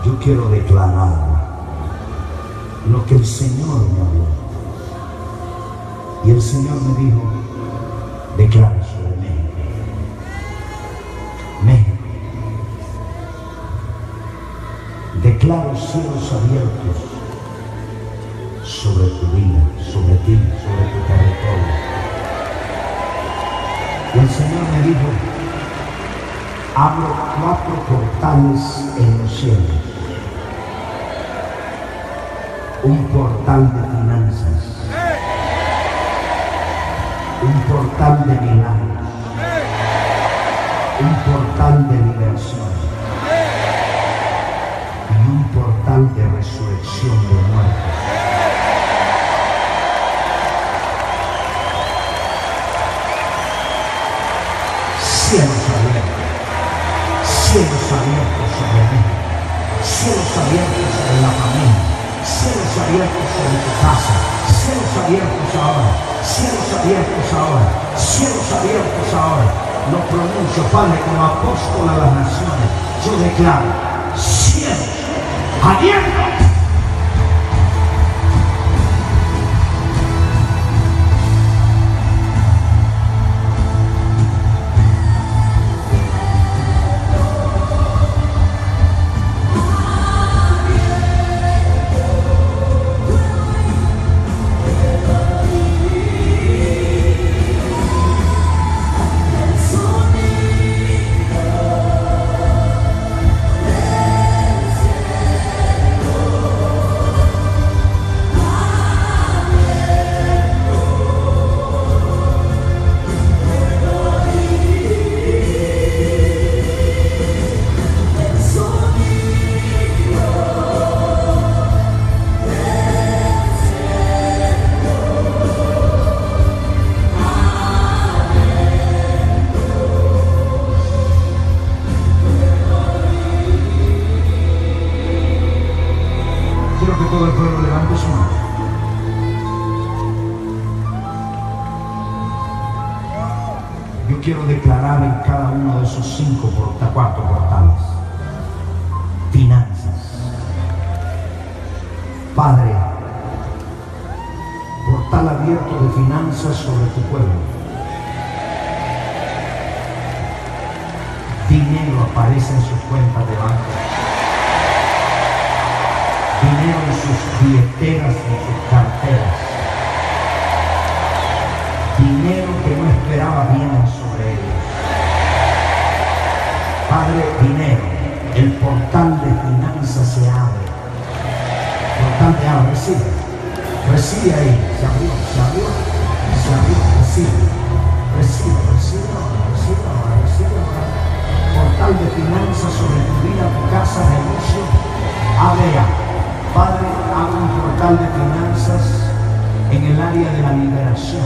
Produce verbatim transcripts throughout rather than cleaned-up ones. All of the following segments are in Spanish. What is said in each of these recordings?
Yo quiero declarar lo que el Señor me habló. Y el Señor me dijo, declara sobre México. México. Declaro cielos abiertos sobre tu vida, sobre ti, sobre tu territorio. Y el Señor me dijo, abro cuatro portales en los cielos. Un portal de finanzas, un portal de milagros, un portal de liberación y un portal de resurrección de muertos. Cielos abiertos, cielos abiertos sobre mí, cielos abiertos sobre la familia, cielos abiertos sobre tu casa, cielos abiertos ahora, cielos abiertos ahora, cielos abiertos ahora. Lo pronuncio, Padre, como apóstol a las naciones. Yo declaro cielos abiertos. Todo el pueblo levante su mano. Yo quiero declarar en cada uno de esos cinco porta, cuatro portales finanzas. Padre, portal abierto de finanzas sobre tu pueblo. Dinero aparece en sus cuentas de banco. Dinero en sus billeteras, en sus carteras. Dinero que no esperaba viene sobre ellos. Padre, dinero. El portal de finanzas se abre. El portal de abre, recibe. Recibe ahí. Se abrió, se abrió, se abrió. Recibe. Recibe, recibe ahora, recibe ahora, recibe ahora. Portal de finanzas sobre tu vida, tu casa, negocio. Abre ya. Padre, haga un portal de finanzas en el área de la liberación.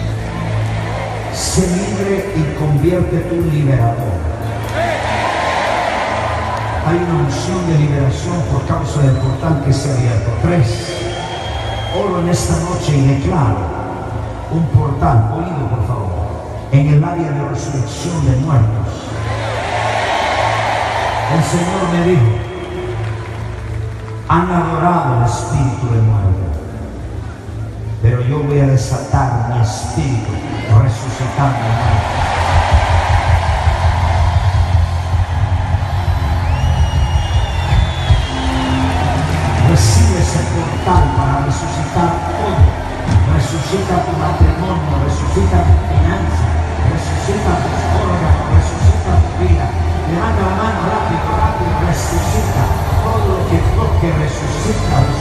Sé libre y conviértete en un liberador. Hay una unción de liberación por causa del portal que se ha abierto. Tres. Oro en esta noche y declaro un portal, oído por favor, en el área de resurrección de muertos. El Señor me dijo, han adorado al espíritu de muerte, pero yo voy a desatar mi espíritu resucitando muertos. Recibe ese portal para resucitar todo. Resucita tu matrimonio, resucita tu finanza, resucita tus órganos, resucita tu vida. Levanta la mano rápido, rápido, resucita. Todo lo que toque resucita, resucita.